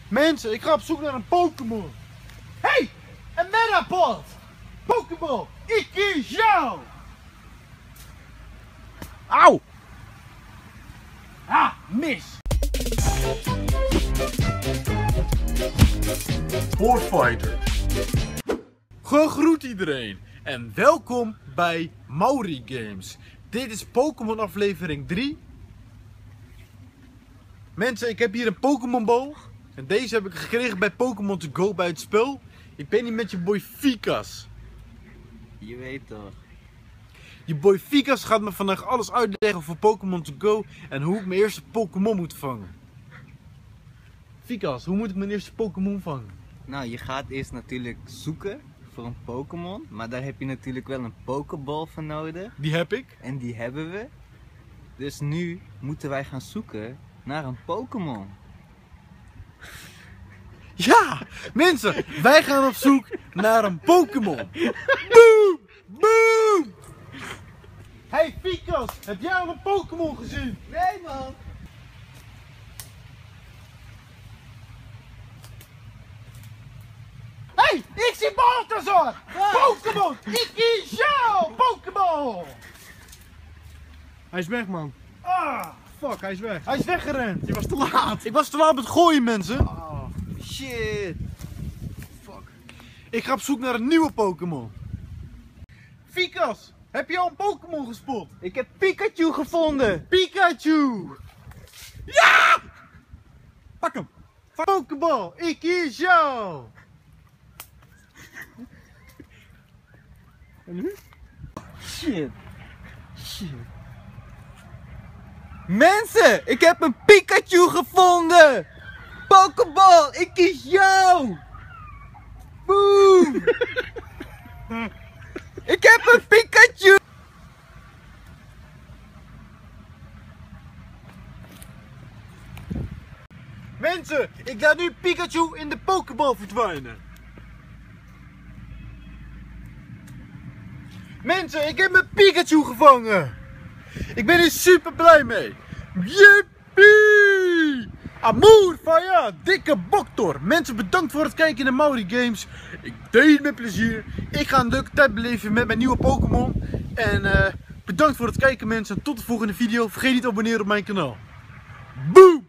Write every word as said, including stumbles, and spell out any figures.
Mensen, ik ga op zoek naar een Pokémon. Hé, hey, een Metapod! Pokémon, ik kies jou! Auw! Ah, mis! Sportfighter. Gegroet iedereen en welkom bij Mauri Games. Dit is Pokémon aflevering drie. Mensen, ik heb hier een Pokémon bal. En deze heb ik gekregen bij Pokémon to go bij het spel. Ik ben hier met je boy Fikas. Je weet toch. Je boy Fikas gaat me vandaag alles uitleggen over Pokémon to go en hoe ik mijn eerste Pokémon moet vangen. Fikas, hoe moet ik mijn eerste Pokémon vangen? Nou, je gaat eerst natuurlijk zoeken voor een Pokémon, maar daar heb je natuurlijk wel een Pokéball voor nodig. Die heb ik. En die hebben we. Dus nu moeten wij gaan zoeken naar een Pokémon. Ja, mensen, wij gaan op zoek naar een Pokémon. Boom! Boom! Hey Fikas, heb jij al een Pokémon gezien? Nee man! Hey, ik zie Balthazar! Pokémon, ik kies jou! Pokémon! Hij is weg, man. Ah, Fuck, hij is weg. hij is weggerend. Je was te laat. Ik was te laat met gooien, mensen. Oh, Shit! fuck. Ik ga op zoek naar een nieuwe Pokémon. Fikas, heb je al een Pokémon gespot? Ik heb Pikachu gevonden! Pikachu! Pak hem. Pokéball, ik kies jou! En nu? Shit! Shit! Mensen, ik heb een Pikachu gevonden! Pokéball, ik kies jou! Boom! Ik heb een Pikachu! Mensen, ik laat nu Pikachu in de Pokéball verdwijnen. Mensen, ik heb mijn Pikachu gevangen. Ik ben er super blij mee. Yippie! Amour van ja, dikke boktor. Mensen, bedankt voor het kijken naar Mauri Games. Ik deed het met plezier. Ik ga een leuke tijd beleven met mijn nieuwe Pokémon. En uh, bedankt voor het kijken mensen. En tot de volgende video. Vergeet niet te abonneren op mijn kanaal. Boom!